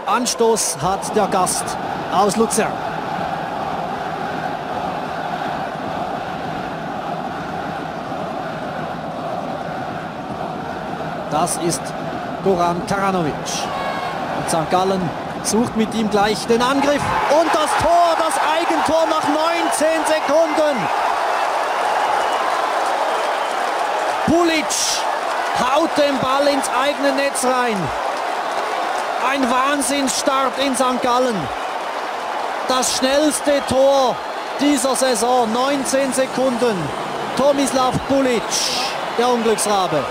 Anstoß hat der Gast aus Luzern. Das ist Goran Taranovic. Und St. Gallen sucht mit ihm gleich den Angriff. Und das Tor, das Eigentor nach 19 Sekunden. Bulic haut den Ball ins eigene Netz rein. Ein Wahnsinnsstart in St. Gallen. Das schnellste Tor dieser Saison, 19 Sekunden. Tomislav Bulic, der Unglücksrabe.